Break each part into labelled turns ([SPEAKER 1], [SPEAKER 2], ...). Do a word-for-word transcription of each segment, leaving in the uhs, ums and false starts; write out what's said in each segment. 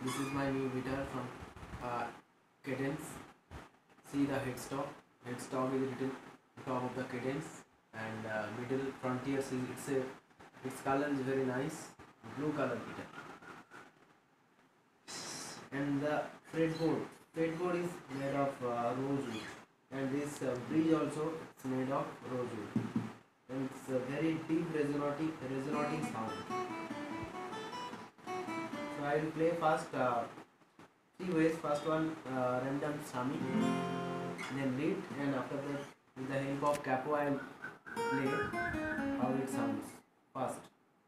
[SPEAKER 1] This is my new guitar from uh, Kadence. See the headstock. Headstock is written top of the Kadence, and uh, middle frontier. See, it's a its color is very nice, blue color guitar. And the fretboard. Fretboard is made of uh, rosewood, and this uh, bridge also it's made of rosewood, and it's a very deep resonating resonating sound. So I will play first uh, three ways. First one uh, random strumming, then lead, and after that with the help of capo I will play how it sounds. First.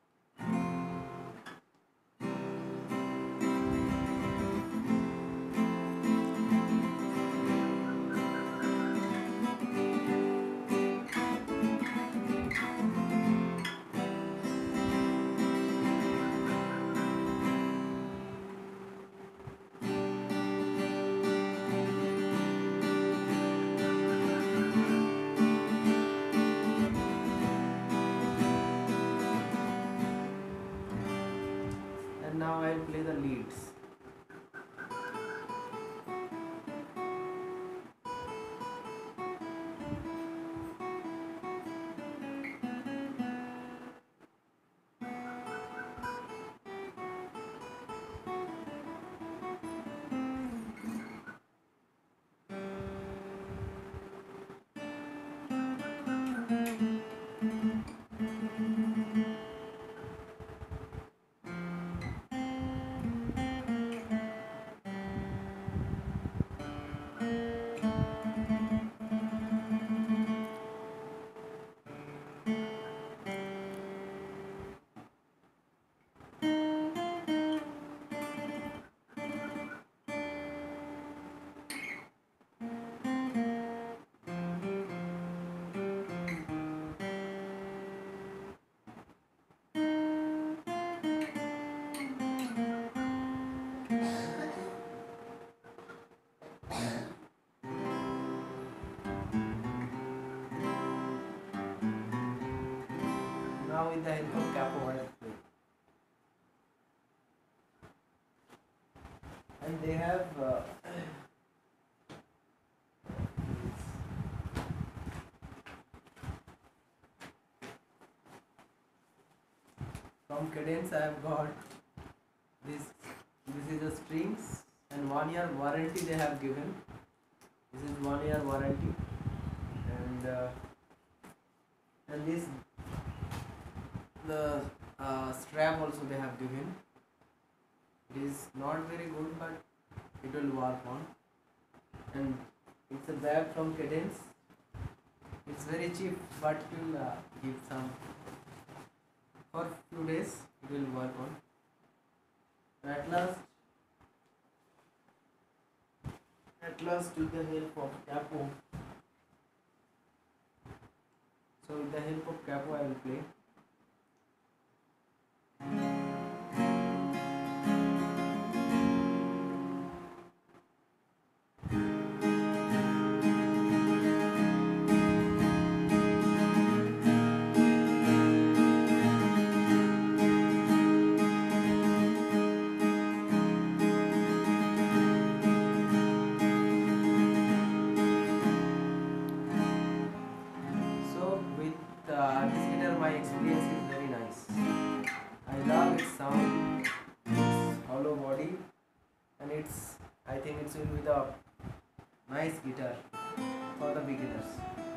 [SPEAKER 1] And now I will play the leads. Now with the help of capo I will play. And they have uh, from Kadence I have got this. This is the strings, and one year warranty they have given. This is one year warranty, and uh, and this the uh, strap also they have given. It is not very good, but it will work on. And it's a bag from Kadence. It's very cheap, but it will uh, give some for few days. It will work on. And at last, at last with the help of capo. So with the help of capo, I will play. So with uh, this guitar, my experience is very nice. I love its sound, its hollow body, and it's. I think it's will be the nice guitar for the beginners.